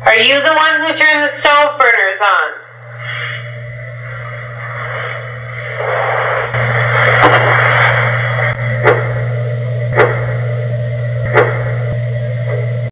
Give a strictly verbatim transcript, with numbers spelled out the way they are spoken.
Are you the one who turned the stove burners on?